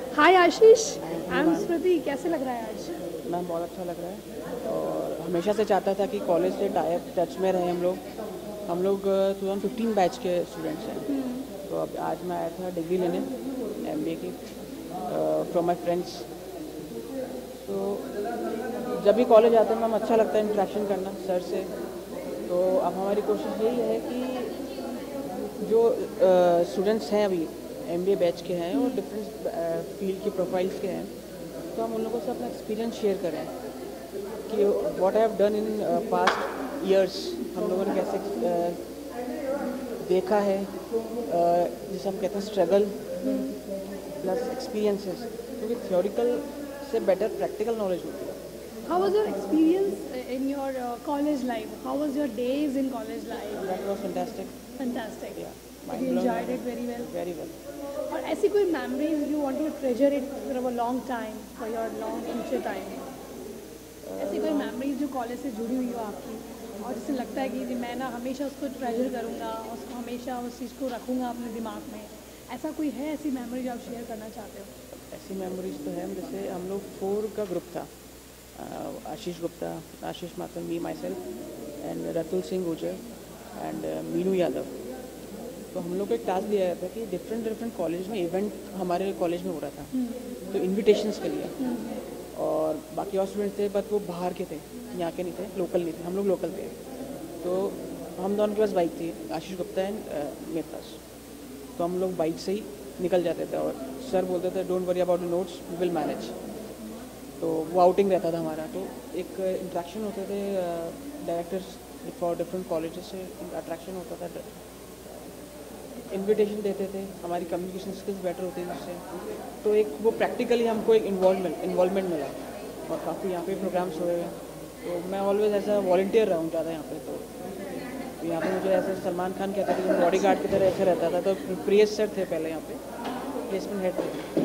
Hi Ashish, I am स्मृति। कैसे लग रहा है आज? मैम बहुत अच्छा लग रहा है और हमेशा से चाहता था कि कॉलेज से टच में रहे हम लोग 2015 बैच के स्टूडेंट्स हैं। तो अब आज मैं आया था डिग्री लेने एमबीए की फ्रॉम माय फ्रेंड्स। तो जब भी कॉलेज आते हैं मैम अच्छा लगता है इंटरेक्शन करना सर से। तो अब हमारी कोशिश यही है कि जो स्टूडेंट्स हैं अभी एमबीए बैच के हैं और डिफरेंट फील्ड की प्रोफाइल्स के हैं, तो हम उन लोगों से अपना एक्सपीरियंस शेयर करें कि what I have done in past years, हम लोगों ने कैसे देखा है, जिसे हम कहते हैं स्ट्रगल प्लस एक्सपीरियंसेस, क्योंकि थ्योरिकल से बेटर प्रैक्टिकल नॉलेज होती है। How was your experience in your college life? How was your days in college life? That was fantastic. Fantastic. Yeah. You enjoyed it very well. Very well. और ऐसी कोई memories you want to treasure it for a long time, for your long future time? ऐसी कोई memories जो college से जुड़ी हुई हो आपकी और जिससे लगता है कि मैं ना हमेशा उसको ट्रेजर करूँगा, उसको हमेशा उस चीज़ को रखूँगा अपने दिमाग में, ऐसा कोई है ऐसी मेमोरी जो आप शेयर करना चाहते हो? ऐसी मेमोरीज तो है, जैसे हम लोग 4 का ग्रुप था, Ashish Gupta, Ashish Mathur, me myself and Ratul Singh Gujar and Meenu Yadav. तो हम लोग को एक टास्क दिया गया था कि डिफरेंट कॉलेज में इवेंट हमारे कॉलेज में हो रहा था, तो इन्विटेशंस के लिए, और बाकी और स्टूडेंट्स थे बट वो बाहर के थे, यहाँ के नहीं थे, लोकल नहीं थे, हम लोग लोकल थे। तो हम दोनों के पास बाइक थी, आशीष गुप्ता एंड मेरे पास। तो हम लोग बाइक से ही निकल जाते थे और सर बोलते थे don't worry about the notes, we will manage. तो वो आउटिंग रहता था हमारा, तो एक इंट्रैक्शन होते थे डायरेक्टर्स फॉर डिफरेंट कॉलेजेस से, अट्रैक्शन होता था, इनविटेशन देते थे, हमारी कम्युनिकेशन स्किल्स बेटर होती थी उससे। तो एक वो प्रैक्टिकली हमको एक इन्वॉल्वमेंट मिला और काफ़ी यहाँ पे प्रोग्राम्स हुए हैं। तो मैं ऑलवेज ऐसा वॉलंटियर रहा हूँ ज़्यादा यहाँ पे। तो यहाँ पे मुझे ऐसे सलमान खान कहते थे कि बॉडी गार्ड की तरह ऐसे रहता था। तो प्रियस सर थे पहले यहाँ पे, प्लेसमेंट हेड थे,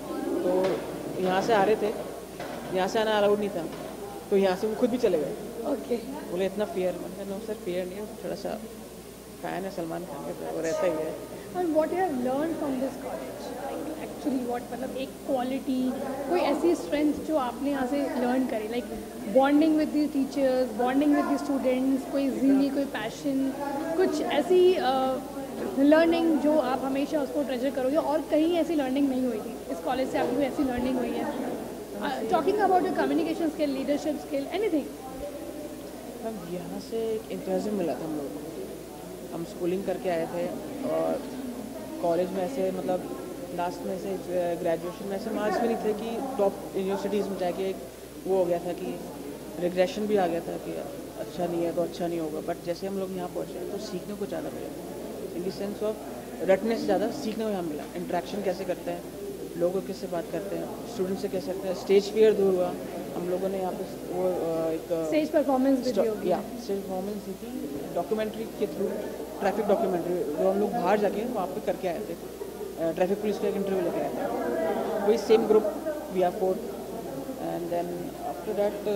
तो यहाँ से आ रहे थे, यहाँ से आना अलाउड नहीं था, तो यहाँ से वो खुद भी चले गए। ओके। बोले इतना फेयर, मैंने कहा नो सर फेयर नहीं है, थोड़ा सा फैन है सलमान खान का, वो रहता ही है। और what you have learn from this college, actually what, मतलब एक क्वालिटी, कोई ऐसी स्ट्रेंथ जो आपने यहाँ से लर्न करी, like bonding with the teachers, bonding with the students, कोई ज़िंदगी, कोई पैशन, कुछ ऐसी लर्निंग जो आप हमेशा उसको ट्रेजर करोगे और कहीं ऐसी लर्निंग नहीं हुई थी, इस कॉलेज से आपको ऐसी लर्निंग हुई है? Talking about your communication skill, leadership skill, anything. Ma'am यहाँ से एक इंटरेस्ट मिला था हम लोग को, हम स्कूलिंग करके आए थे और कॉलेज में ऐसे मतलब लास्ट में से ग्रेजुएशन में ऐसे मार्क्स भी नहीं थे कि टॉप यूनिवर्सिटीज़ में जाके एक वो हो गया था कि रिग्रेशन भी आ गया था कि अच्छा नहीं है तो अच्छा नहीं होगा। बट जैसे हम लोग यहाँ पहुँचे तो सीखने को ज़्यादा मिला, इन द सेंस ऑफ रटने से ज़्यादा सीखने को यहाँ मिला। इंट्रैक्शन कैसे करते हैं, लोगों किससे बात करते हैं, स्टूडेंट से कैसे करते हैं, स्टेज फियर दूर हुआ। हम लोगों ने यहाँ पे वो एक स्टेज परफॉर्मेंस स्टेज परफॉर्मेंस दी थी डॉक्यूमेंट्री के थ्रू, ट्रैफिक डॉक्यूमेंट्री, जो हम लोग बाहर जाके वहाँ पे करके आए थे, ट्रैफिक पुलिस का एक इंटरव्यू लेके आए थे। वही same group we are 4 and then after that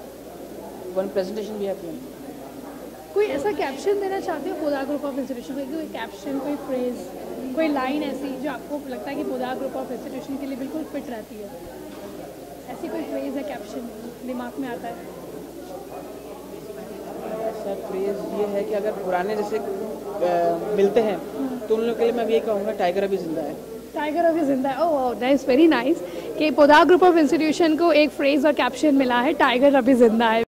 one presentation we have given. कोई ऐसा कैप्शन देना चाहते हो पोदार ग्रुप ऑफ इंस्टीट्यूशन को, कोई कैप्शन, कोई फ्रेज, कोई लाइन ऐसी जो आपको लगता है कि पोदार ग्रुप ऑफ इंस्टीट्यूशन के लिए बिल्कुल फिट रहती है? ऐसी कोई फ्रेज या कैप्शन दिमाग में आता है? ऐसा फ्रेज ये है कि अगर पुराने जैसे मिलते हैं तो उन लोगों के लिए मैं भी ये कहूँगा टाइगर अभी जिंदा है। टाइगर अभी जिंदा है। ओह दैट्स वेरी नाइस कि पोदार ग्रुप ऑफ इंस्टीट्यूशन को एक फ्रेज और कैप्शन मिला है, टाइगर अभी जिंदा है।